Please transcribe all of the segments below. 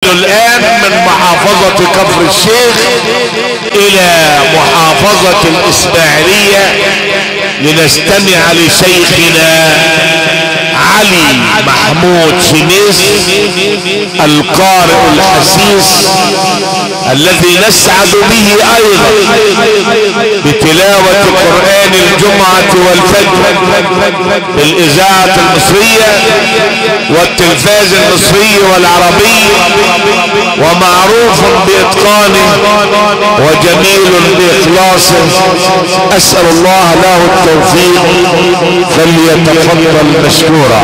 الآن من محافظة كفر الشيخ إلى محافظة الإسماعيلية لنستمع لشيخنا علي محمود شميس القارئ الحسيس الذي نسعد به ايضا بتلاوة قرآن الجمعة والفجر بالاذاعة المصرية والتلفاز المصري والعربي، ومعروف باتقانه وجميل باخلاصه. اسأل الله له التوفيق فليتفضل مشكورا.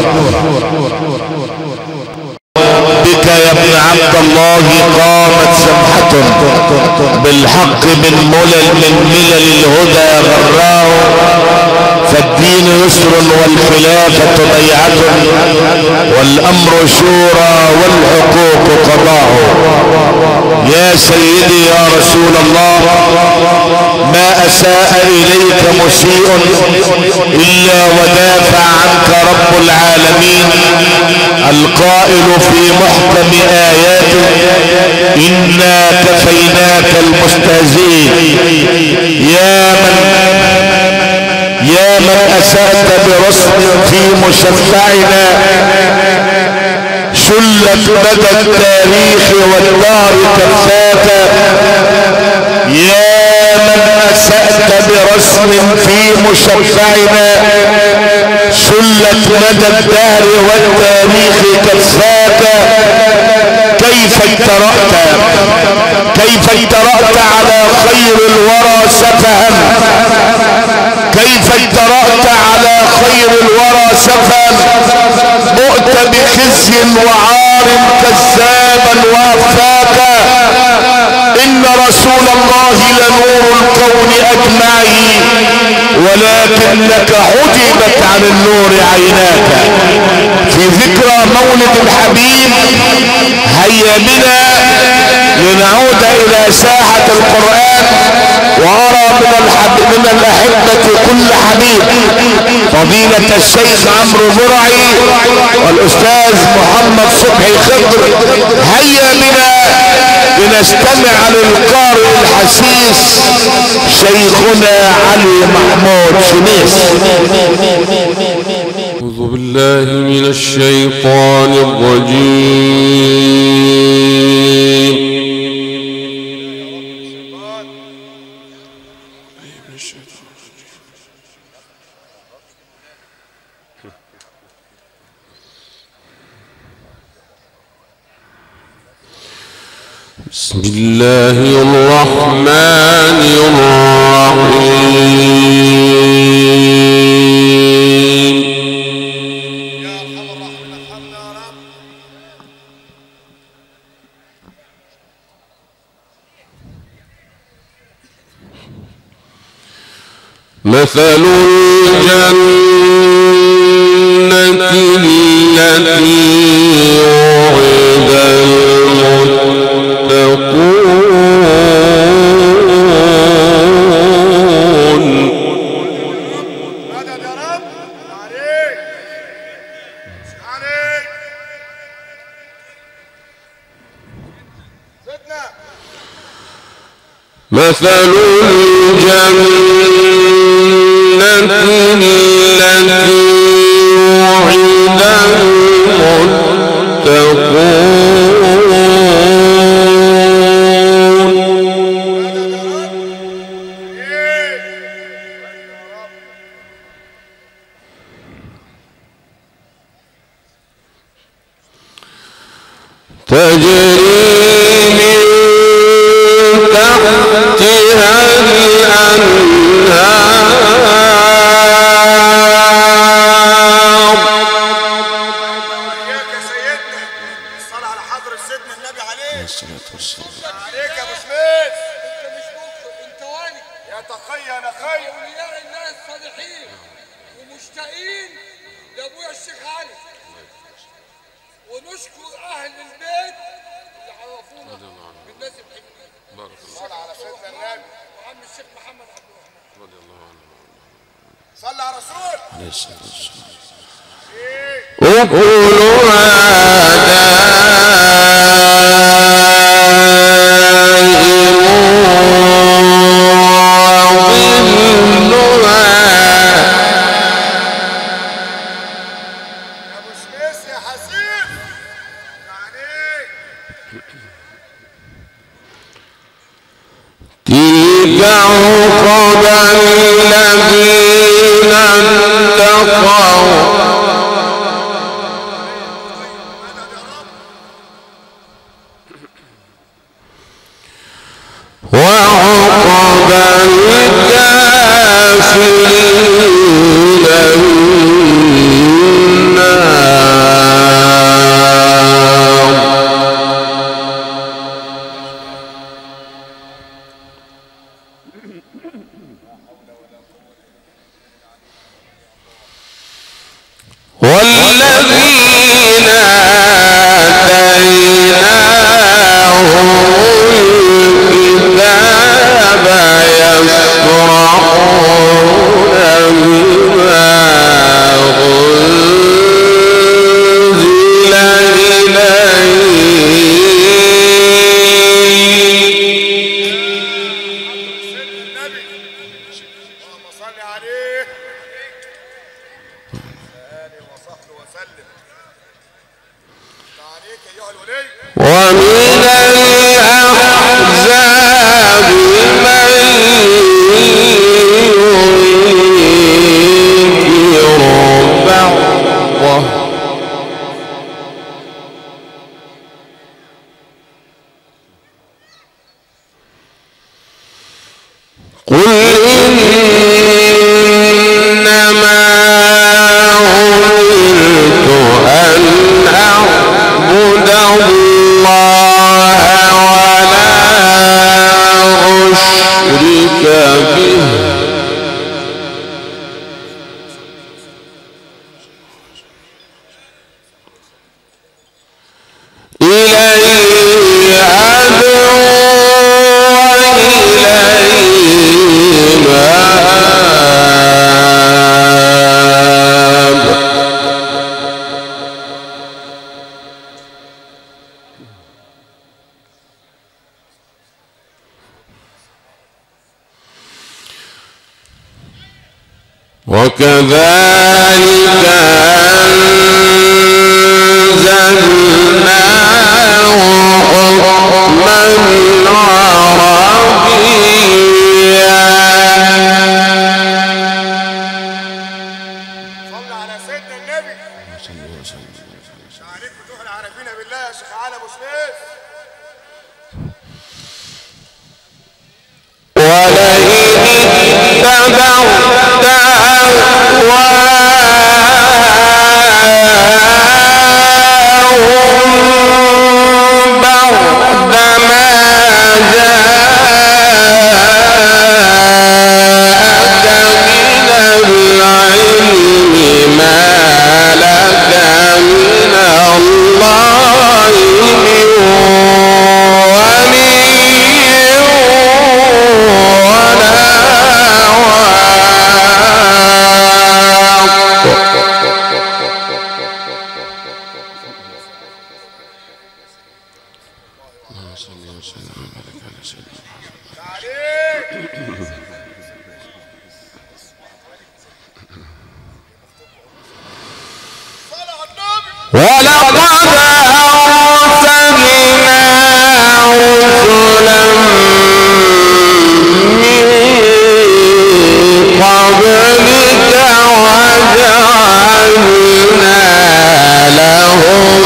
بك يا ابن عبد الله قامت سمحة بالحق من ملل الهدى غراه، فالدين يسر والخلافة بيعة والامر شورى والحقوق قضاء. يا سيدي يا رسول الله، ما اساء اليك مسيء الا ودافع عنك رب العالمين القائل في محكم آياته: إنا كفيناك المستهزئين. يا من أسأت برسم في مشفعنا شلت مدى التاريخ والدار كفاك. يا من أسأت برسم في مشفعنا شلت مدى الدهر والتاريخ كفاك. كيف اجترأت على خير الورى سفها، كيف اجترأت على خير الورى سفها، مؤت بخزي وعار كذابا وافاك. ان رسول الله لنور الكون اجمعه، ولكنك حجبت عن النور عيناك. في ذكرى مولد الحبيب هيا بنا لنعود الى ساحة القرآن، وارى من الاحبة كل حبيب فضيلة الشيخ عمرو مرعي والاستاذ محمد صبحي خضر. هيا بنا لنستمع للقارئ الحسيس شيخنا علي محمود شميس. أعوذ بالله من الشيطان الرجيم. بسم الله الرحمن الرحيم. مثل الجنة التي وعد مثل الجنة التي وعد المتقون تجري من تحتها الأنهار. عليك يا سيدنا الصلاة على حضرة سيدنا النبي عليه الصلاة والسلام. عليك يا ابو سميث. انت مش ممكن انت واني يا تقي انا خير اولياء الله الصالحين ومشتاقين لابويا الشيخ علي، ونشكر اهل البيت اللي عرفونا بالناس الحلوين. بارك الله على سيدنا النبي وعم الشيخ محمد عبد الرحمن رضي الله عنه. صلى على رسول عليه الصلاه والسلام. أكلها تلك عقبى الذين اتقوا وعقبى الكافرين النار. والذين آتيناهم الكتاب يفرحون بما أنزل ومن الأحزاب من ينكر بعضه قل إنما أمرت أن أعبد الله ولا أشرك به إليه أدعو وإليه مآب. وكذلك أنزلناه حكما عربيا. صلى على سيدنا النبي. عليك فتوح العارفين بالله يا شيخ علي ابو شريف. ولئن اتبعت أهواءهم بعدما جاءك من العلم ما لك من الله من ولي ولا ولقد أرسلنا رسلا من قبلك وجعلنا لهم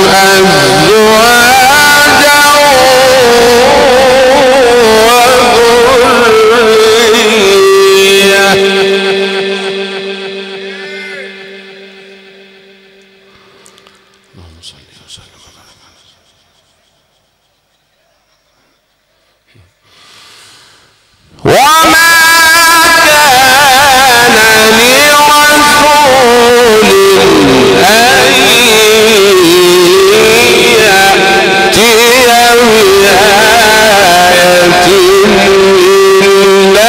أزواجا وذرية. اللهم صل وسلم وما كان لرسول أن يأتي بآية إلا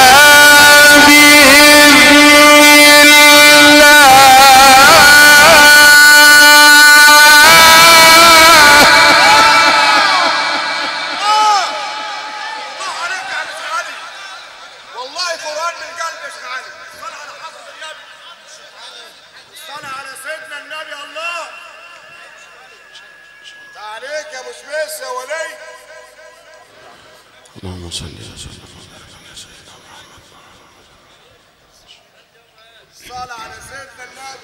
بإذن الله. عليك يا ابو شميس يا ولي. اللهم صل وسلم وبارك على سيدنا محمد. صل على سيدنا النبي.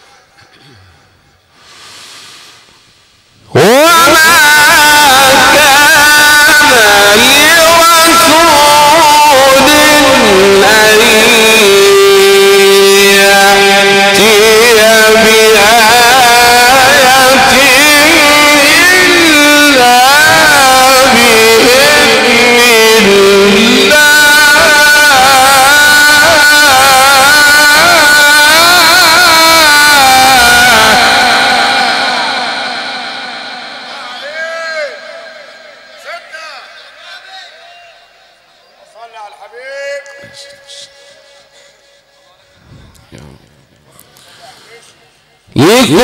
لكل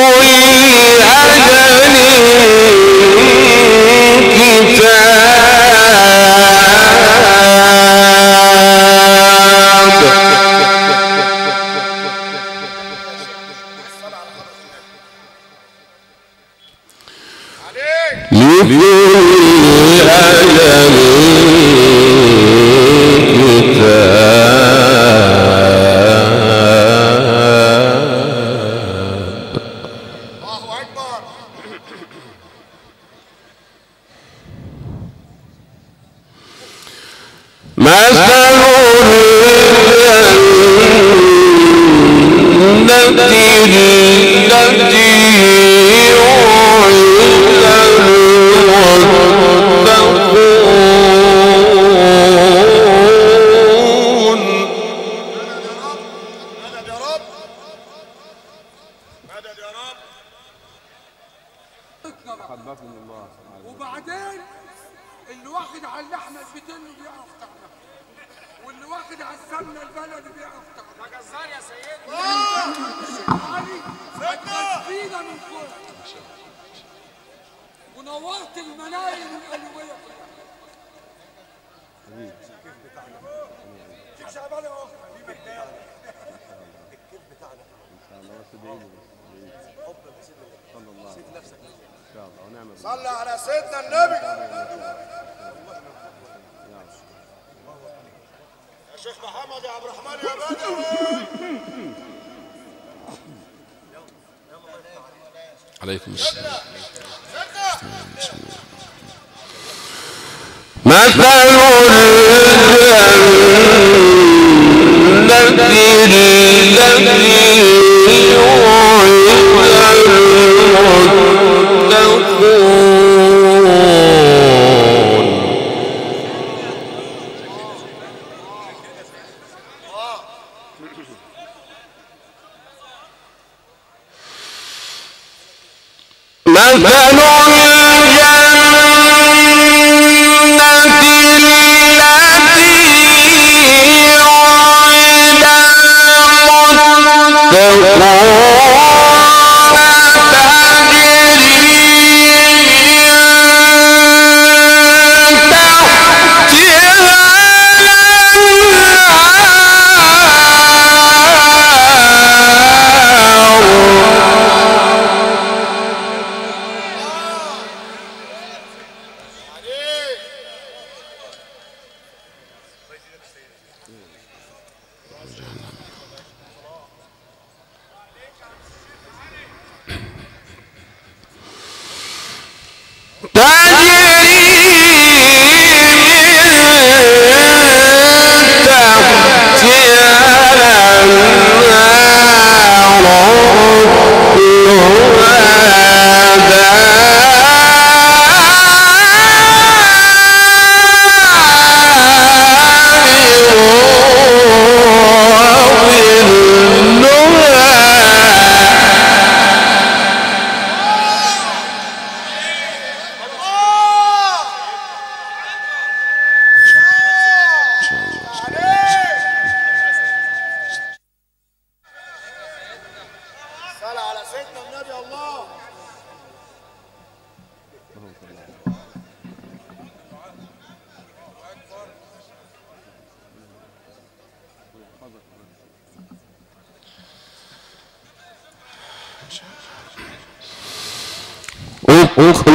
أجل وبعدين اللي واخد على اللحمه الفتن بيقف تحتها، واللي واخد على السمنه البلدي بيقف تحتها. ده جزار يا سيدنا. فينا من فوق ونورت المنايم القلويه كلها. شيخ شعبان اهو حبيبي بتاعنا. الكيف بتاعنا ان شاء الله. بس ادعي حب سيدنا صلى الله عليه وسلم. نفسك ان شاء الله ونعم. صلى على سيدنا النبي. يا شيخ محمد يا عبد الرحمن يا بدوي. عليكم السلام. مثل الذي اخلص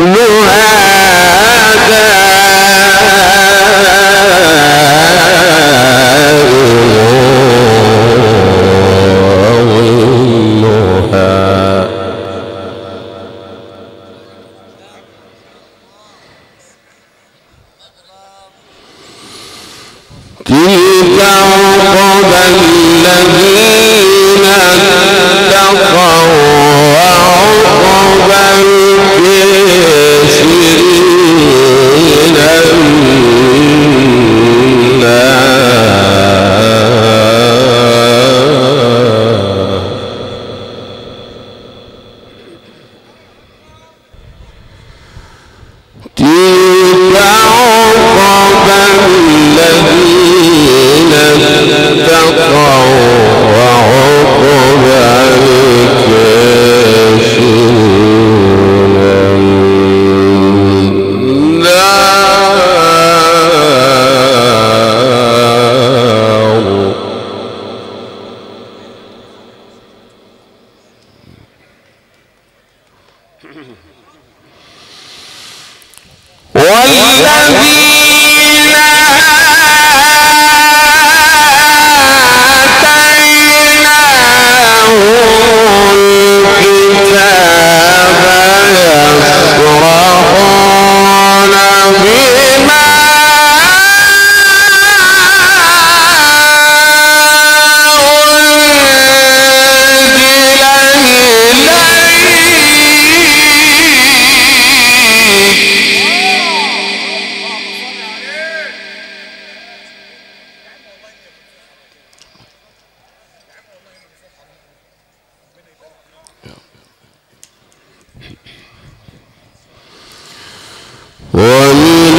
ومن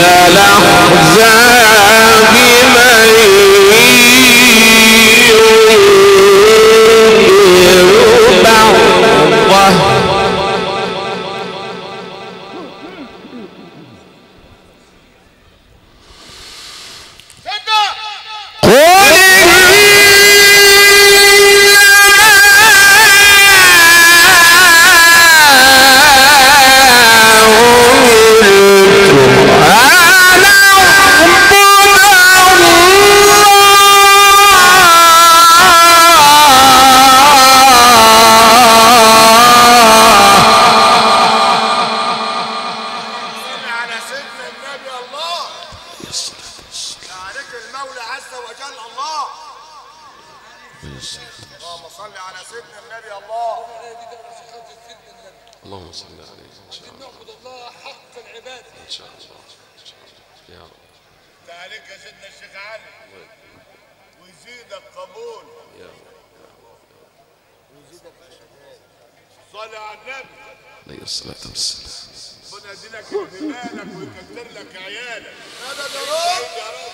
الأحزاب من ينكر بعضه اللهم صل عليه ان شاء الله. نعبد الله حق العباده ان شاء الله يا رب. عليك يا سيدنا الشيخ علي ويزيدك قبول يا رب ويزيدك صلي على النبي عليه الصلاه والسلام. ربنا يديلك بمالك ويكتر لك عيالك. مدد يا رب.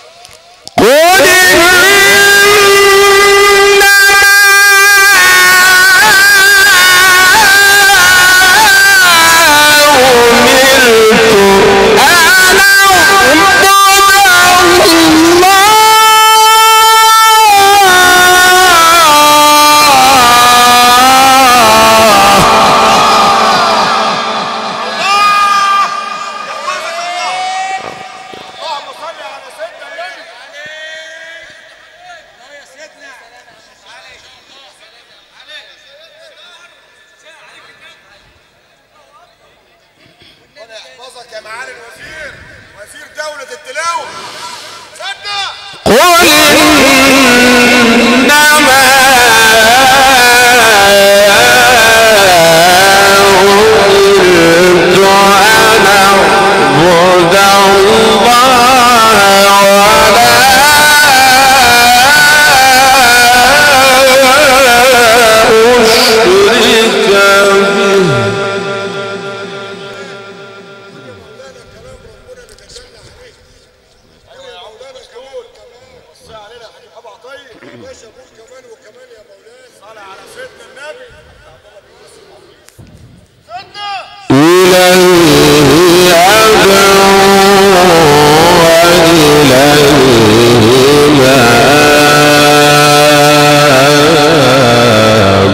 يا معالي الوزير وزير دولة التلاوة صدق قل إنما أمرت أن أعبد الله ولا أشرك به.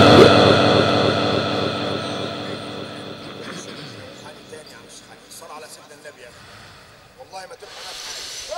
صل على والله ما تبقى نفسك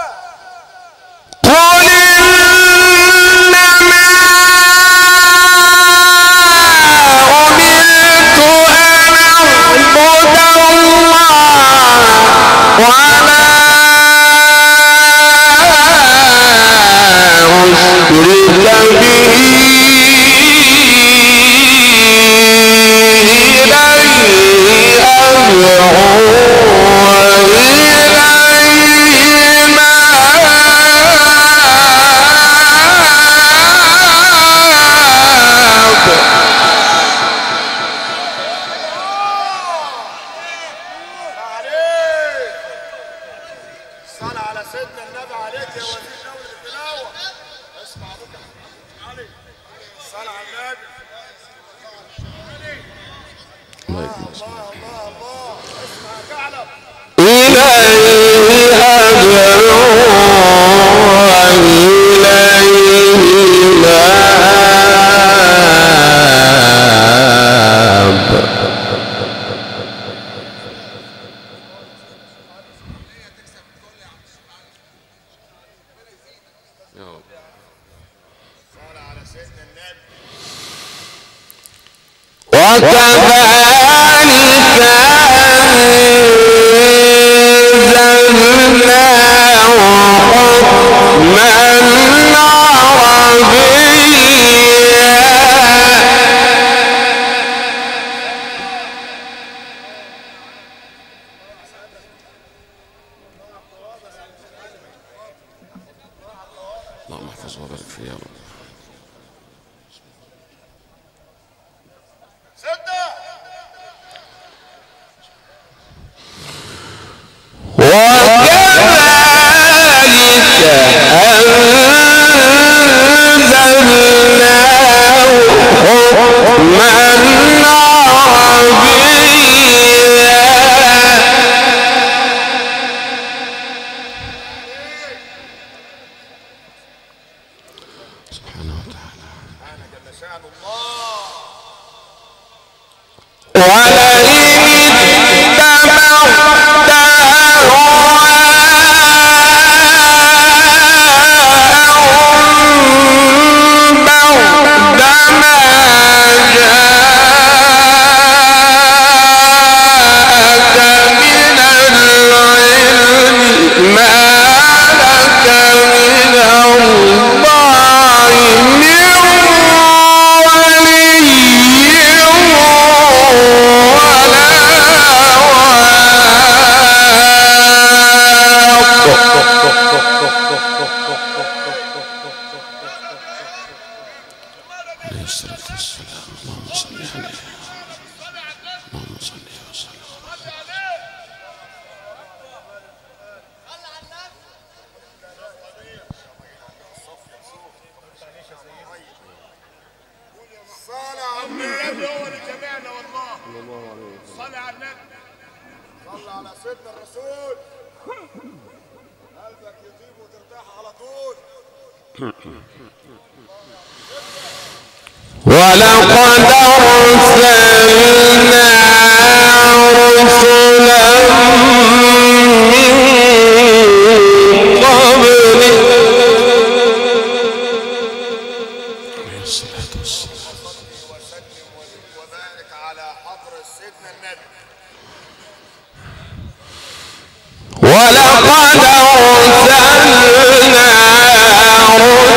اللهم احفظه وبارك فيه يا رب.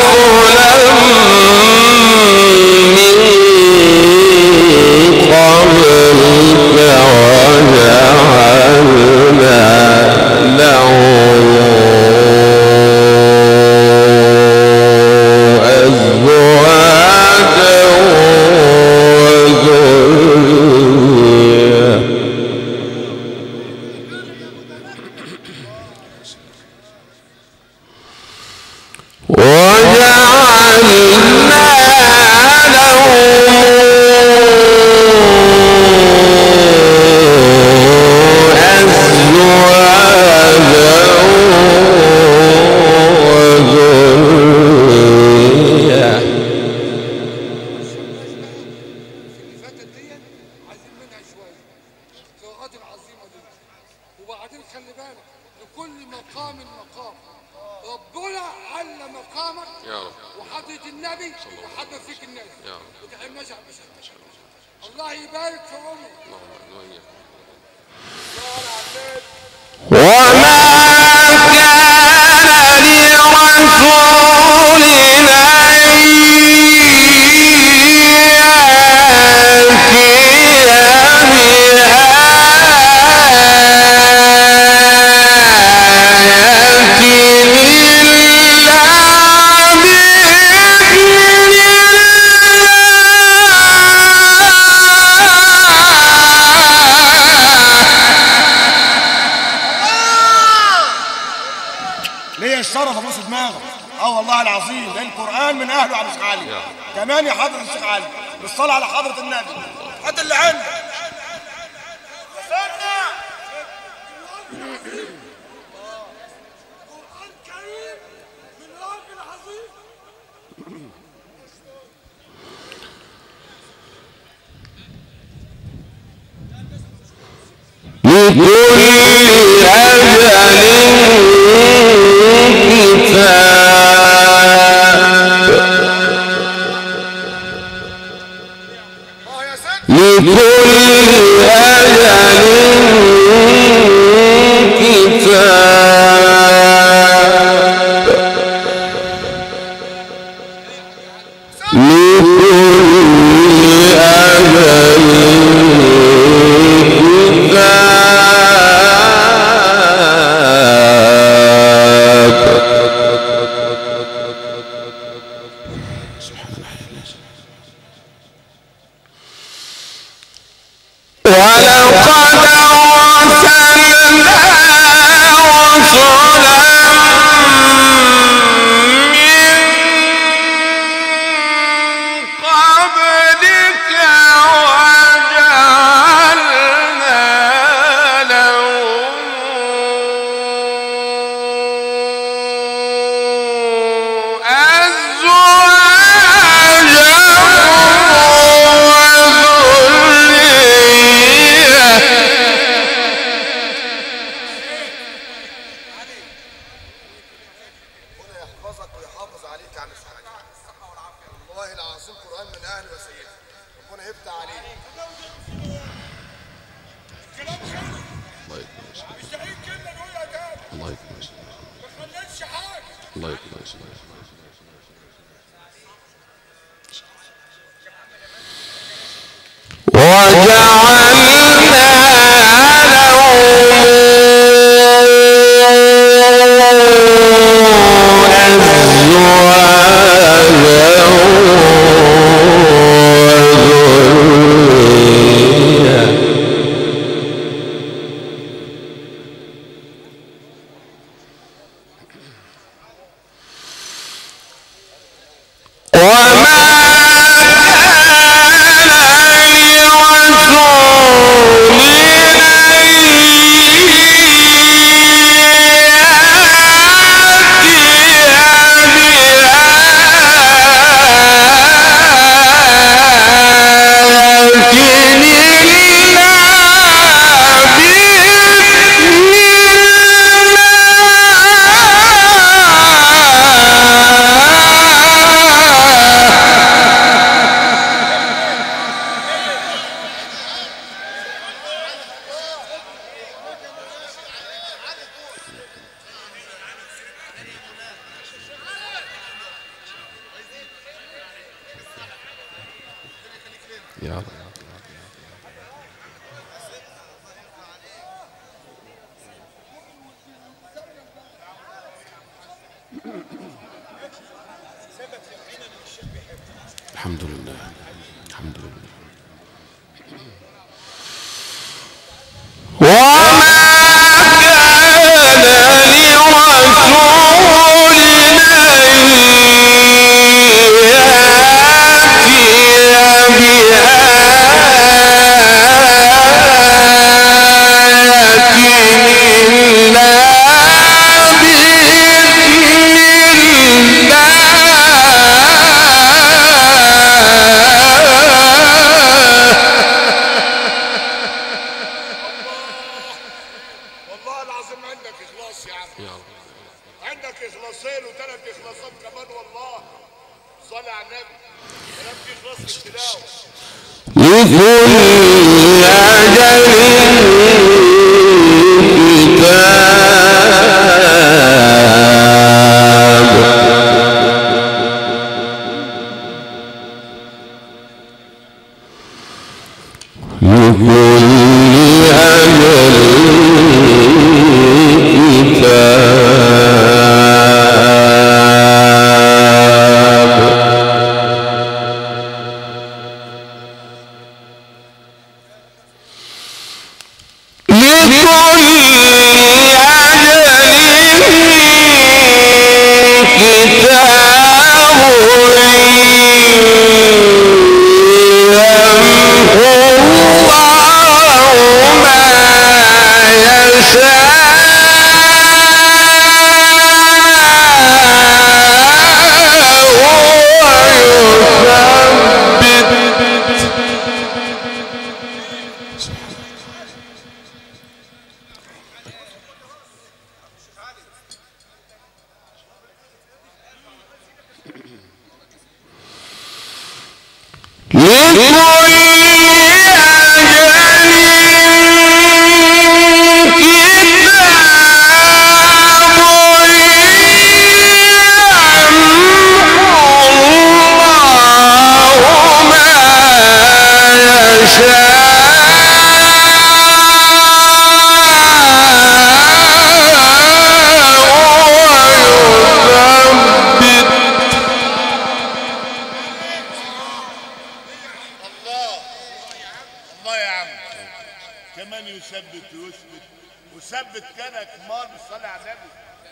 قبلك بالك لكل مقام مقام. ربنا على مقامك يا رب وحضرة النبي وحضر فيك النبي يا رب وتعملش على بشر. الله يبارك في عمرك. اللهم امين. وما كان لرسول الشرف ابوس دماغك. والله العظيم ده القران من اهله على الشيخ علي. كمان يا حضره الشيخ علي بالصلاه على حضره النبي. هات اللي عندك. قران كريم من رب العظيم. الحمد لله الحمد لله. عندك اخلاص يا عم. يا رب. عندك اخلاصين وثلاث اخلاصات كمان والله. صلي على النبي. كلام في اخلاص في التلاوه. كمان يثبت ويثبت وثبت كده كمان بالصلاة على النبي.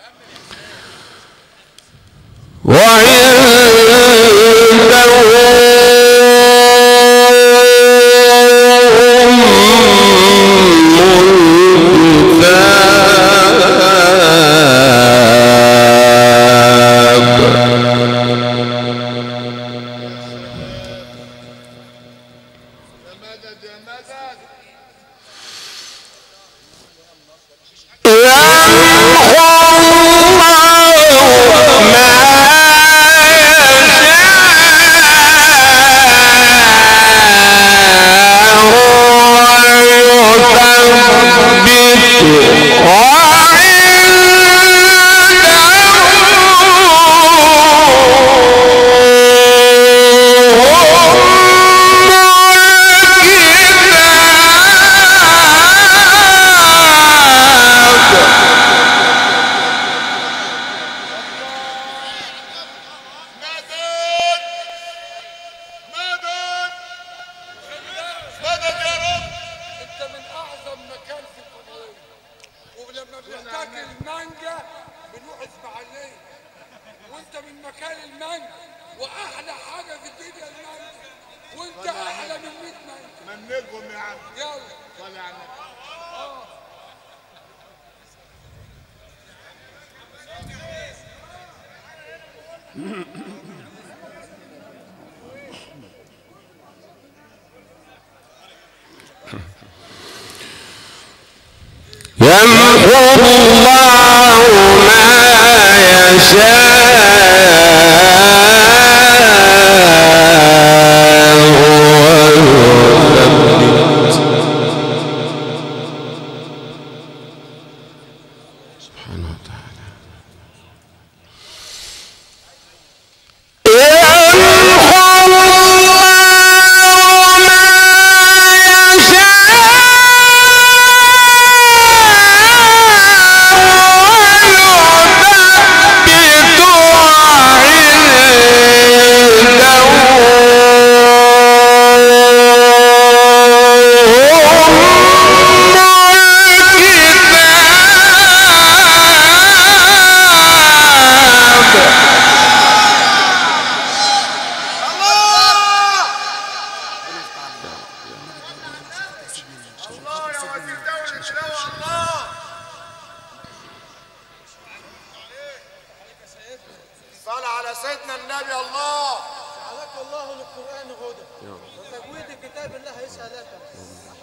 سيدنا النبي الله جعلك الله للقرآن هدى وتجويد كتاب الله يسألك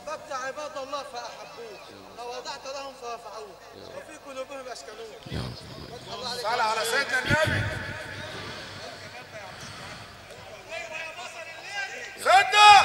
أحببت عباد الله فأحبوه، لو وضعت لهم فرفعوه، وفي قلوبهم يسكنون. صلى على سيدنا النبي. صدق.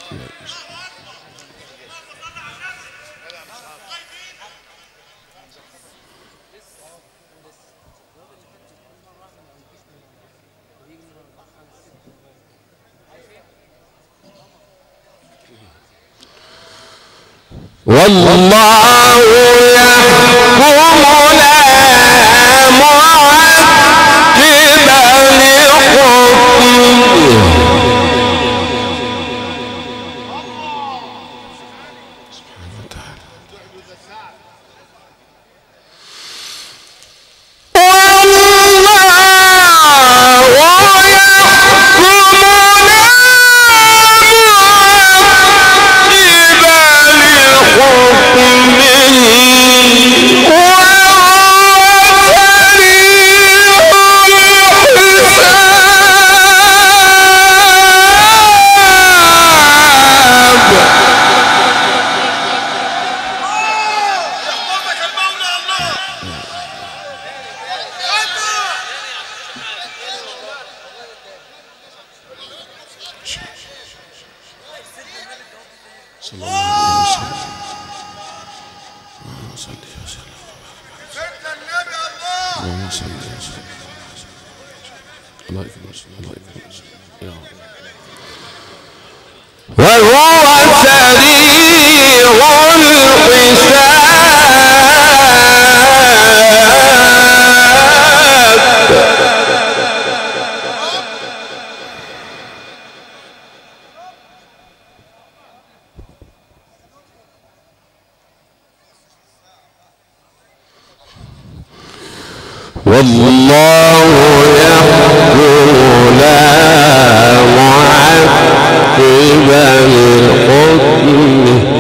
والله يحكم لا معقب وهو سريع الحساب. والله يحكم لا معقب لحكمه.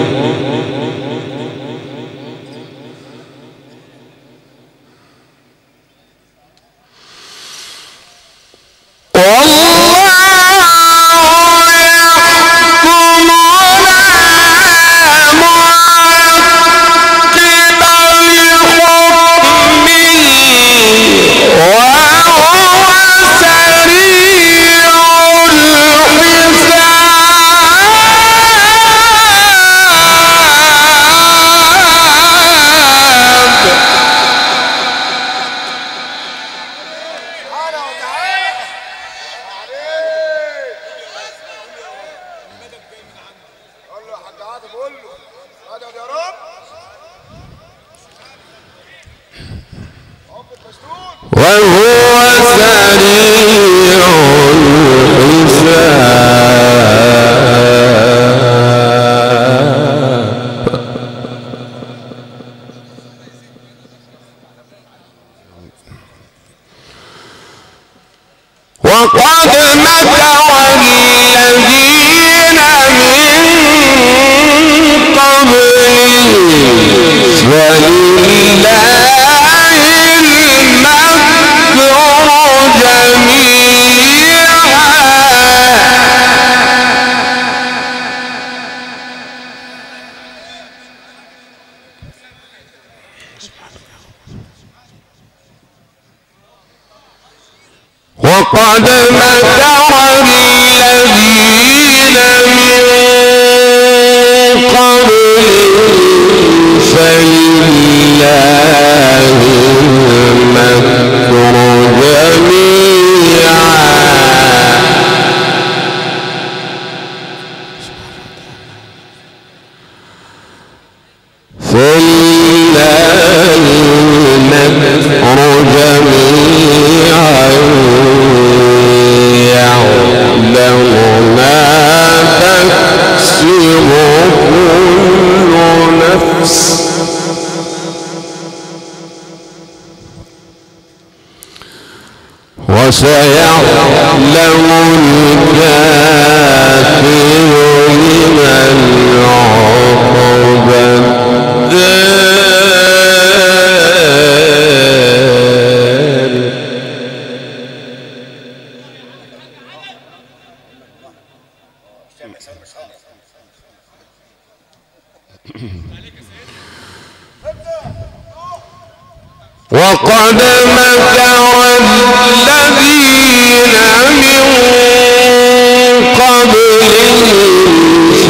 وقد مكر الذين من قبلهم فلله المكر جميعا وقد مكر الذين من قبلهم فلله المكر جميعا وسيعلم الكافر لمن عقب الدار. وقد مكر الذين من قبلهم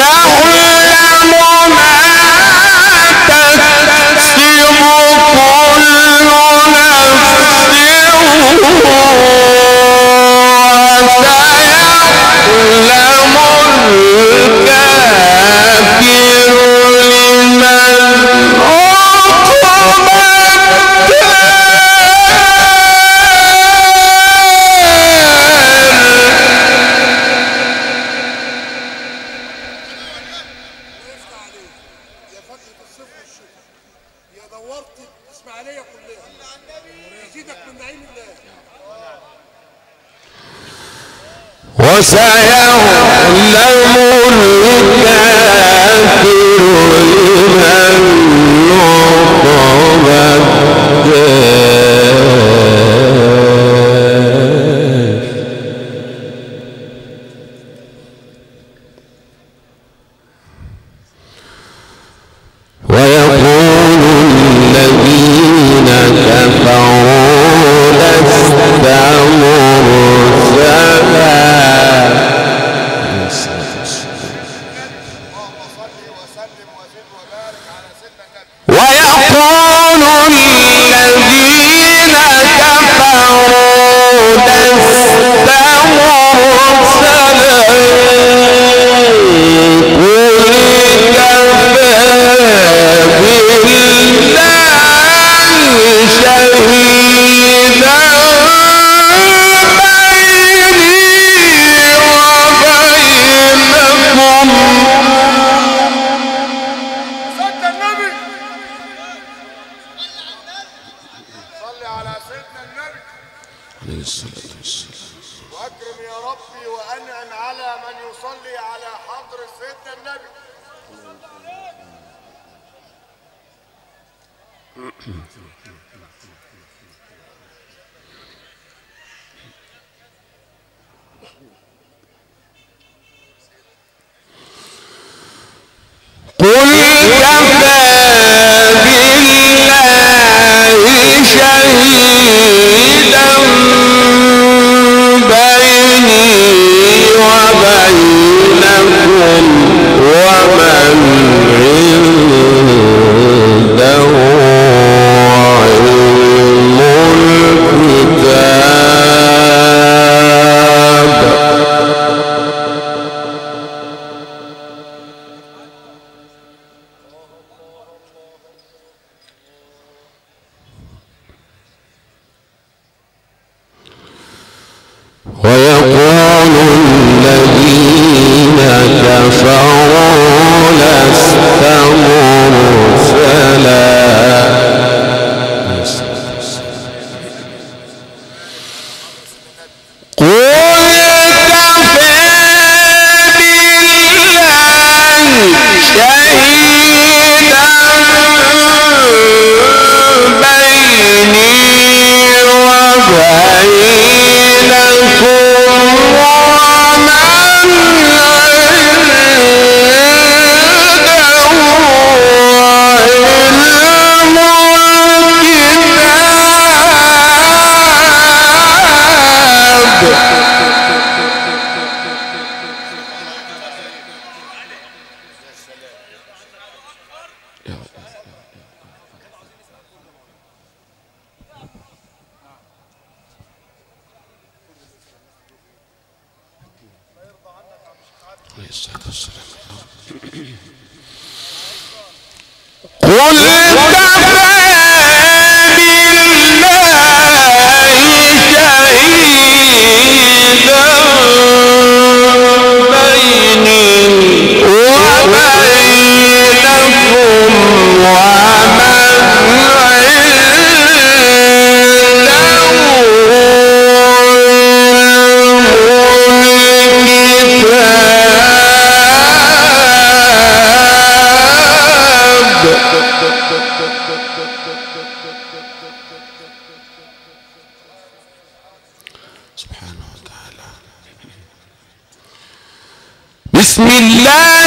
بسم الله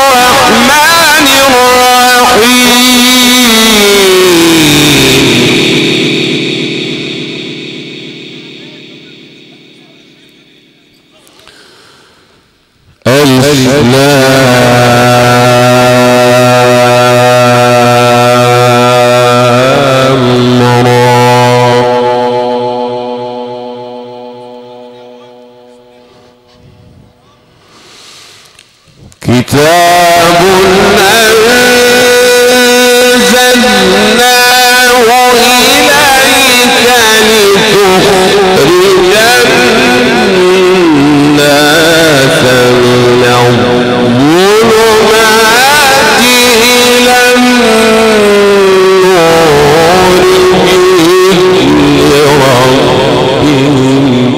الرحمن الرحيم الفاتحة كتاب أنزلناه إليك لتخرج الناس من الظلمات إلى النور بإذن ربهم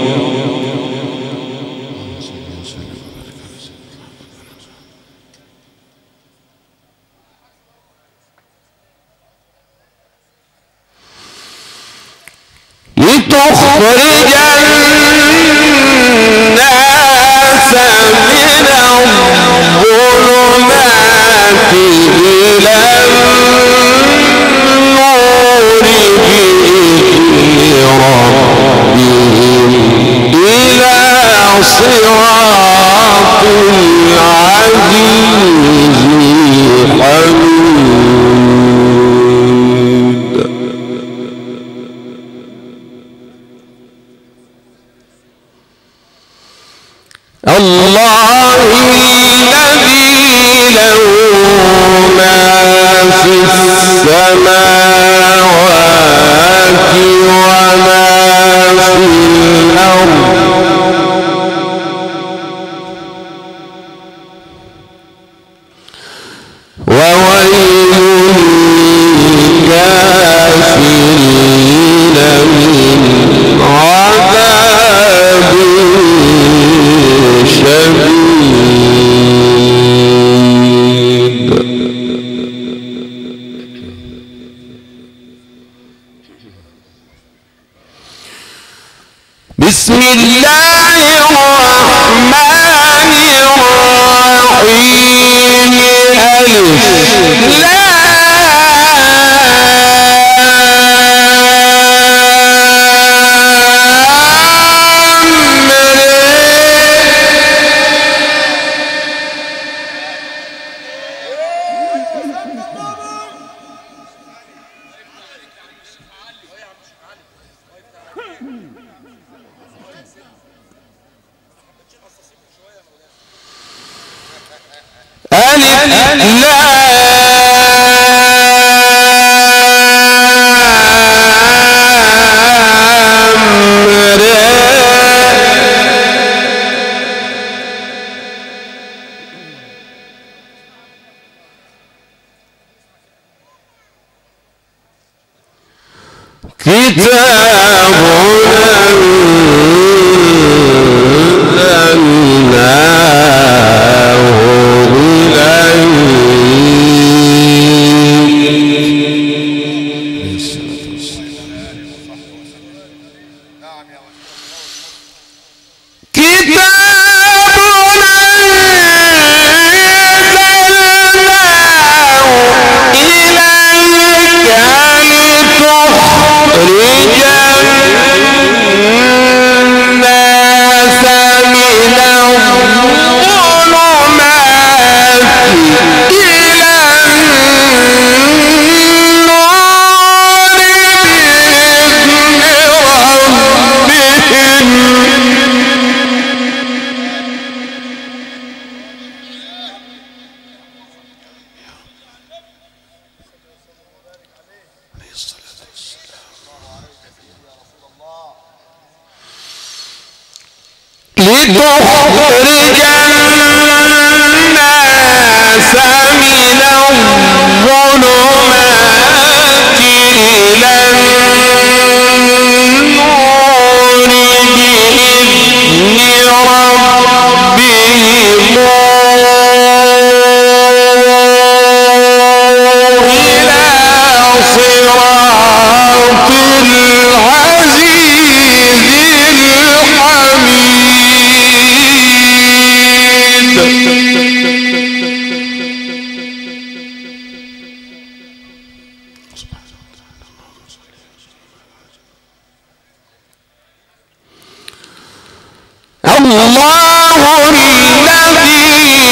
لتخرج الناس من الظلمات إلى النور بإذن ربهم إلى صراط العزيز الحميد. الله الذي له ما في السماوات وما في الأرض وويل للكافرين من عذاب شديد. بسم الله الرحمن الرحيم. ألف كتاب أنزلناه لتخرج الناس من الظلمات إلى النور بإذن ربهم إلى صراط العزيز الله الذي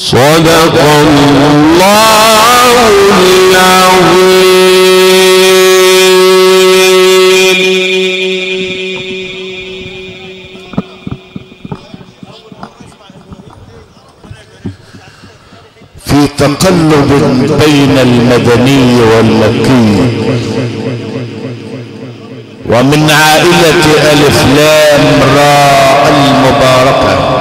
صدق الله العظيم. في تقلب بين المدني والمكي ومن عائلة ألف لام راء المباركة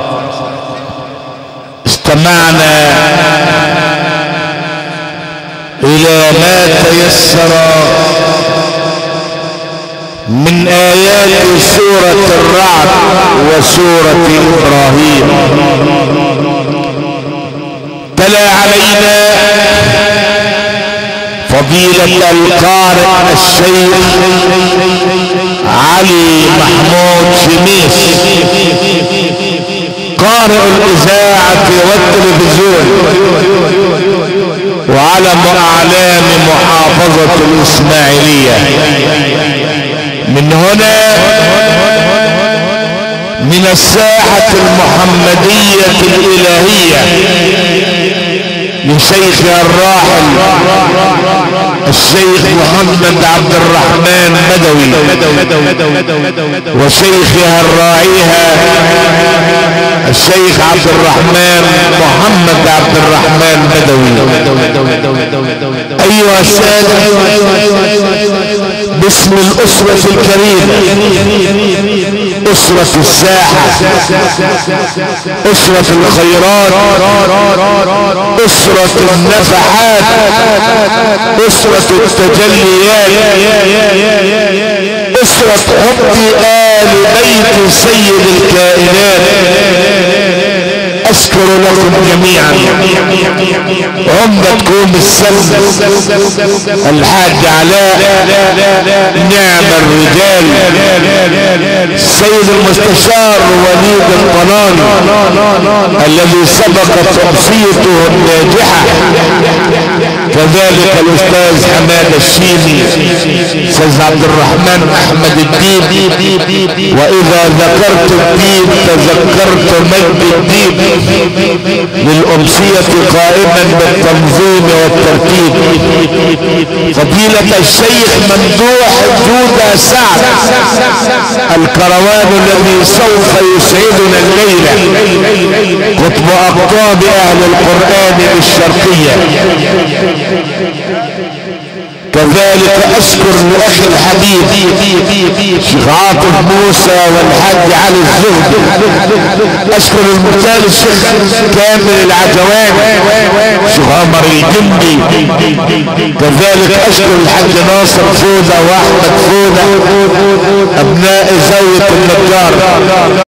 استمعنا إلى ما تيسر من آيات سورة الرعد وسورة إبراهيم. تلا علينا فضيلة القارئ الشيخ علي محمود شميس قارئ الإذاعة والتلفزيون وعلم أعلام محافظة الإسماعيلية. من هنا من الساحة المحمدية الإلهية لشيخ الراحل الشيخ محمد عبد الرحمن بدوي وشيخها الراعيها الشيخ عبد الرحمن محمد عبد الرحمن بدوي. أيها السادة، باسم الأسرة الكريمة، أسرة الساحة، أسرة الخيرات، أسرة النفحات، أسرة التجليات، أسرة حب آل بيت سيد الكائنات، أشكر لكم جميعا عمدة كوم السلم الحاج علاء نعم الرجال، السيد المستشار وليد الطناني الذي سبقت أمسيته الناجحة، كذلك الأستاذ حماد الشيمي، أستاذ عبد الرحمن أحمد الدين، وإذا ذكرت الدين تذكرت مجد الدين للأمسية قائما بالتنظيم والترتيب. فضيلة الشيخ ممدوح جودة سعد الكروان الذي سوف يسعدنا الليلة، قطب أقطاب أهل القرآن بالشرقية. كذلك أشكر لأخي الحبيب شيخ عاطف موسى والحاج علي الزهد. أشكر المثال الشيخ كامل العجوان، شيخ عمر الجندي. كذلك أشكر الحاج ناصر فودة وأحمد فودة أبناء زاوية النجار.